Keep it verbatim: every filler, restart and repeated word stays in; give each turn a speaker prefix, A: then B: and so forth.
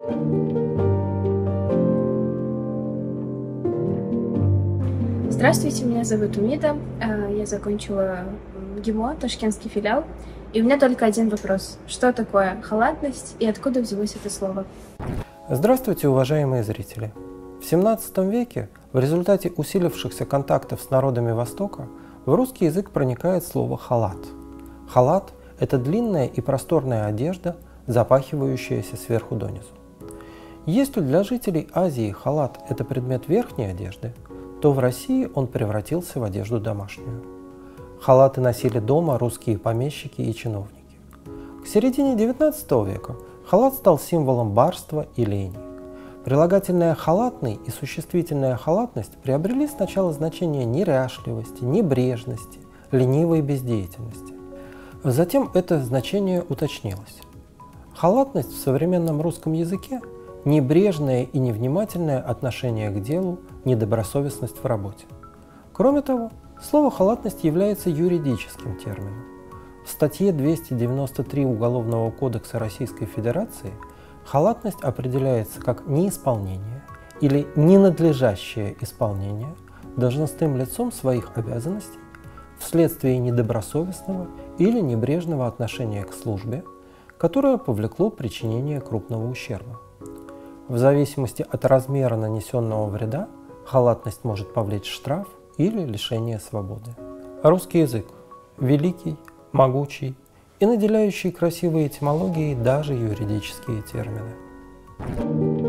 A: Здравствуйте, меня зовут Умида, я закончила ГИМО, ташкентский филиал, и у меня только один вопрос. Что такое халатность и откуда взялось это слово?
B: Здравствуйте, уважаемые зрители! В семнадцатом веке в результате усилившихся контактов с народами Востока в русский язык проникает слово «халат». Халат – это длинная и просторная одежда, запахивающаяся сверху донизу. Если для жителей Азии халат – это предмет верхней одежды, то в России он превратился в одежду домашнюю. Халаты носили дома русские помещики и чиновники. К середине девятнадцатого века халат стал символом барства и лени. Прилагательное «халатный» и существительное «халатность» приобрели сначала значение неряшливости, небрежности, ленивой бездеятельности. Затем это значение уточнилось. Халатность в современном русском языке – небрежное и невнимательное отношение к делу, недобросовестность в работе. Кроме того, слово «халатность» является юридическим термином. В статье двести девяносто три Уголовного кодекса Российской Федерации халатность определяется как неисполнение или ненадлежащее исполнение должностным лицом своих обязанностей вследствие недобросовестного или небрежного отношения к службе, которое повлекло причинение крупного ущерба. В зависимости от размера нанесенного вреда халатность может повлечь штраф или лишение свободы. Русский язык – великий, могучий и наделяющий красивой этимологией даже юридические термины.